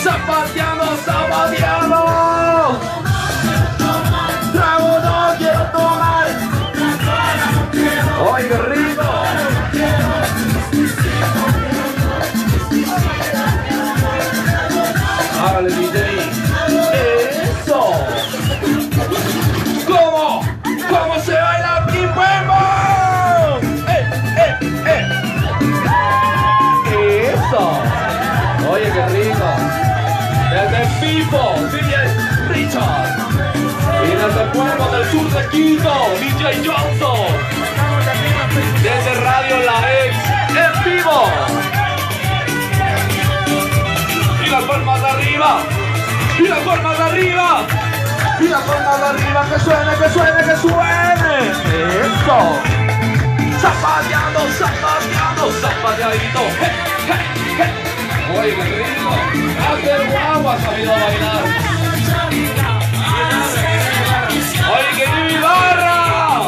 zapateando, zapateando. Trago no quiero tomar. ¡Ay, qué rico! Hágale, DJ. ¡Eso! ¿Cómo se baila Pimpembo? ¡Eso! Oye, qué rico. Desde Pipo, DJ Richard. Y desde el pueblo del sur de Quito, DJ Johnson. Desde Radio La Ex, en vivo. Y las palmas de arriba. Y las palmas de arriba. Y las palmas de arriba. Que suene, que suene, que suene. Eso. Zapateando, zapateando, zapateadito. Oye, qué rico. Hasta el guau ha sabido bailar. Oye, que mi barra.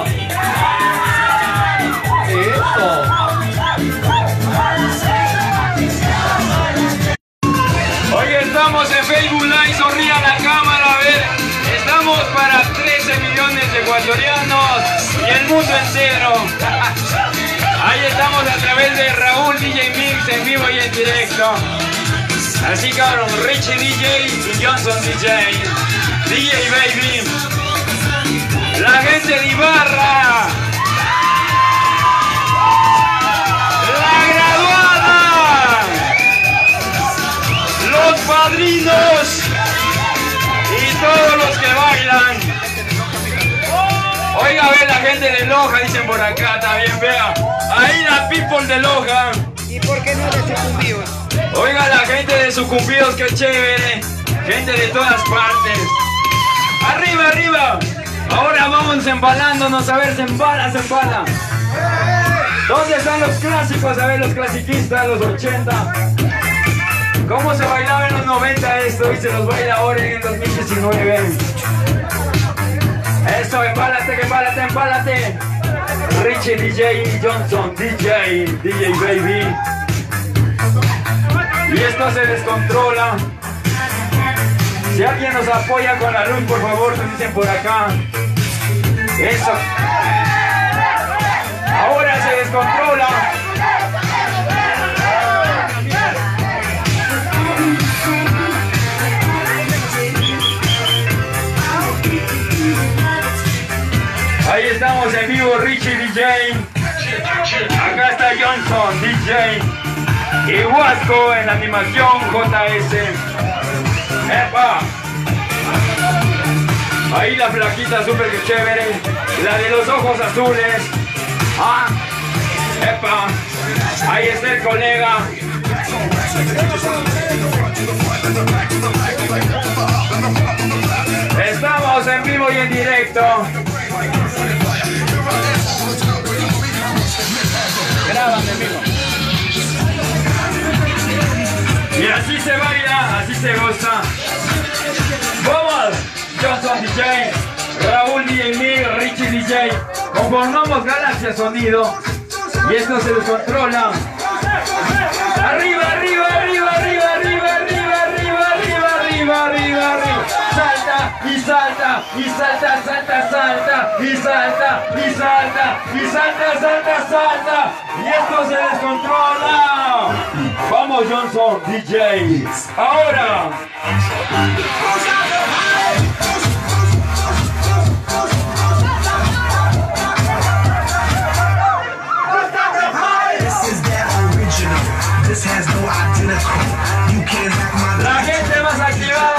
Eso. Hoy estamos en Facebook Live, sonríe a la cámara, a ver. Estamos para 13 millones de ecuatorianos y el mundo entero. Ahí estamos a través de Raúl DJ Mix en vivo y en directo. Así cabrón, Richie DJ y Johnson DJ. DJ Baby. La gente de Ibarra. La graduada. Los padrinos. Y todos los que bailan. Oiga, ve la gente de Loja, dicen por acá también, vea. Ahí la people de Loja. ¿Y por qué no de Sucumbíos? Oiga, la gente de Sucumbíos, qué chévere. Gente de todas partes. Arriba, arriba. Ahora vamos embalándonos, a ver, se embala, se embala. ¿Dónde están los clásicos? A ver, los clasiquistas, los 80. ¿Cómo se bailaba en los 90 esto y se los baila ahora en el 2019? Eso, embálate, embálate, embálate. Richie DJ Johnson, DJ Baby. Y esto se descontrola. Si alguien nos apoya con la luz, por favor, nos dicen por acá. Eso. Ahora se descontrola. Ahí estamos en vivo, Richie DJ. Acá está Johnson DJ. Y Huasco en la animación, JS. ¡Epa! Ahí la flaquita súper que chévere. La de los ojos azules. ¡Ah! ¡Epa! Ahí está el colega. Estamos en vivo y en directo. Grábame, amigo. Y así se baila, así se goza. ¡Vamos! Johnson DJ, Raúl DJ Mig, Richie DJ. Conformamos Galaxia Sonido. Y esto se descontrola. Arriba, arriba, arriba, arriba, arriba, arriba, arriba, arriba, arriba, arriba, arriba. Salta y salta y salta, salta, salta y salta y salta y salta, salta, salta. Y esto se descontrola. Vamos, Johnson DJ. Ahora. La gente más activada.